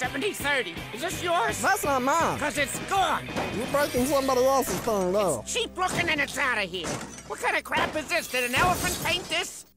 70-30. Is this yours? That's not mine. Because it's gone. You're breaking somebody else's thing, though. Cheap looking and it's out of here. What kind of crap is this? Did an elephant paint this?